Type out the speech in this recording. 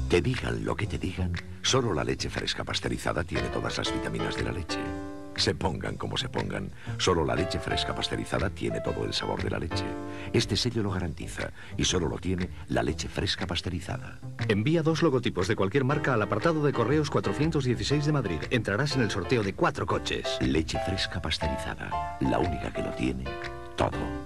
Te digan lo que te digan, solo la leche fresca pasteurizada tiene todas las vitaminas de la leche. Se pongan como se pongan, solo la leche fresca pasteurizada tiene todo el sabor de la leche. Este sello lo garantiza y solo lo tiene la leche fresca pasteurizada. Envía 2 logotipos de cualquier marca al apartado de correos 416 de Madrid. Entrarás en el sorteo de 4 coches. Leche fresca pasteurizada, la única que lo tiene todo.